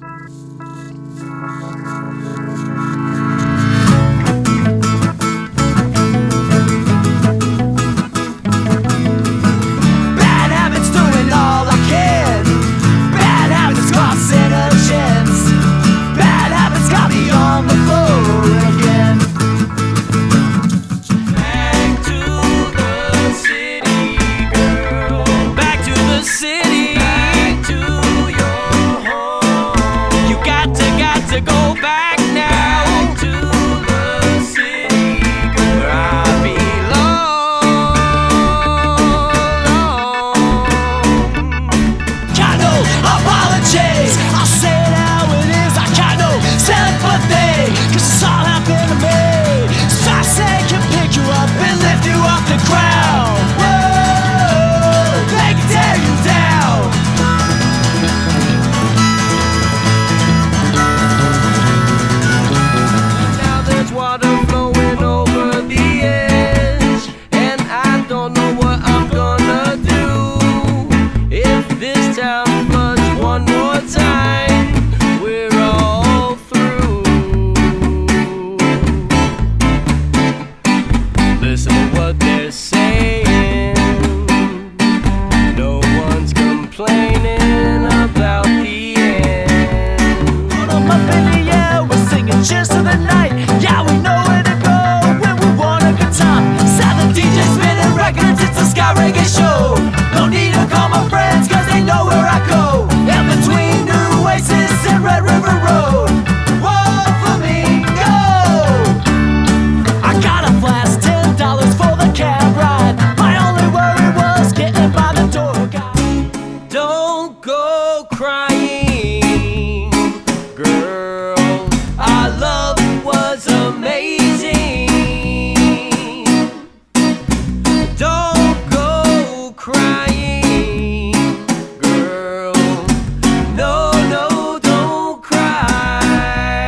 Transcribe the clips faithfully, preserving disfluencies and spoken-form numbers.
To go back now back to the city where I belong. Got no apologies, I'll say it how it is. I got no sympathy, cause it's all happened to me. So I say I can pick you up and lift you off the ground. Whoa, they can tear you down. Water flowing over the edge, and I don't know what I'm gonna do if this town floods one more time. We're all through. Listen to what they're saying. No one's complaining about the end. Put 'em up in the air, we're singing cheers to the night. Yeah, we know where to go when we want a good time. Sound the D J spinning records, it's a Sky Reggae show. No need to call my friends, cause they know where I go. In between New Oasis and Red River Road. Whoa, flamingo! I got a flash, ten dollars for the cab ride. My only worry was getting by the door guy. Don't go crying, girl. Our love was amazing. Don't go crying, girl. No, no, don't cry.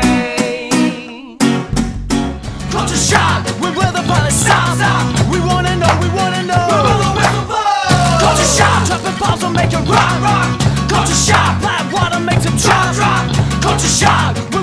Culture shock, we will the violence stop, stop. We wanna know, we wanna know. Where will the whistle blow? Culture shock, dropping bombs will make it rock, rock. Culture shock, black water makes it drop, drop. Culture shock.